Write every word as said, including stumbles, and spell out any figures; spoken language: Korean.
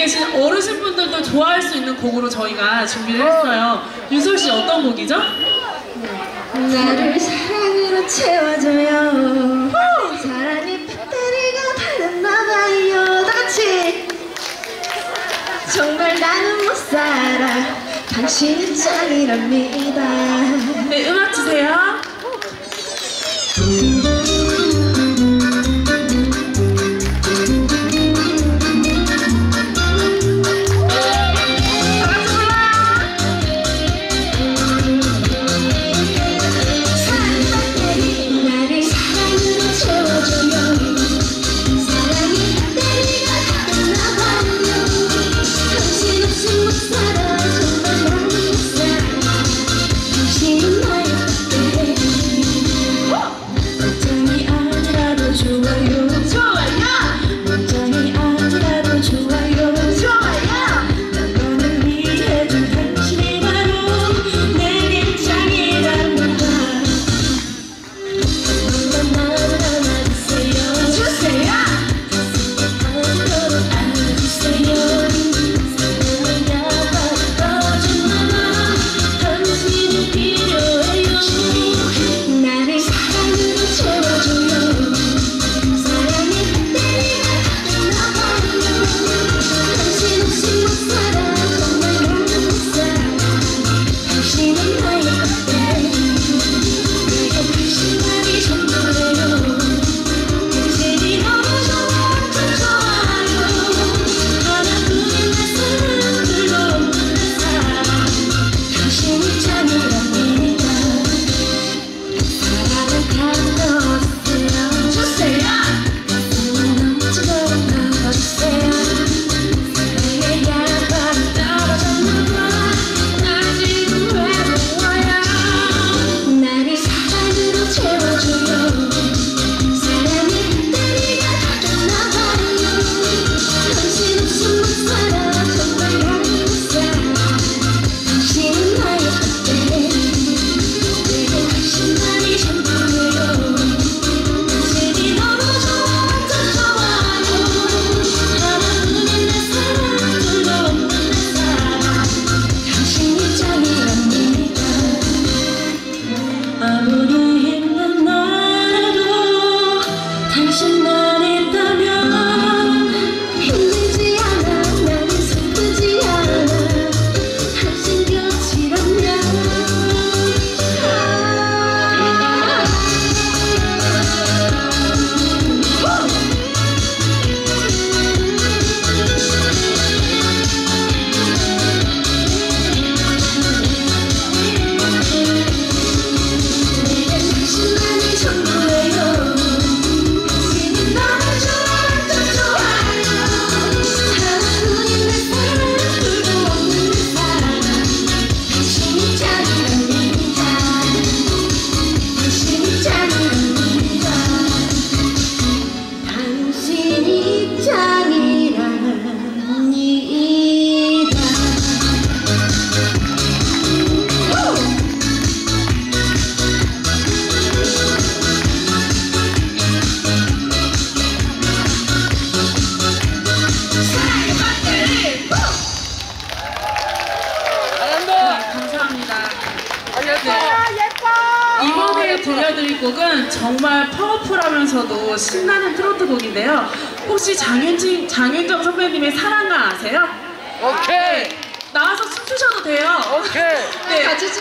계신 어르신분들도 좋아할 수 있는 곡으로 저희가 준비를 했어요. 윤솔 씨 어떤 곡이죠? 나를 사랑으로 채워줘요. 사랑의 배터리가 다른나봐요. 같이 정말 나는 못 살아. 당신은 짱이랍니다. 네, 음악 주세요. 이번에 들려드릴 곡은 정말 파워풀하면서도 신나는 트로트 곡인데요. 혹시 장윤진, 장윤정 선배님의 사랑가 아세요? 오케이. 네, 나와서 춤추셔도 돼요. 오케이. 네, 같이